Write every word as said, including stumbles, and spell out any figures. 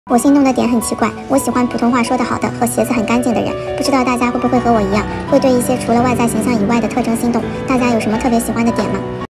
我心动的点很奇怪，我喜欢普通话说得好的和鞋子很干净的人，不知道大家会不会和我一样，会对一些除了外在形象以外的特征心动？大家有什么特别喜欢的点吗？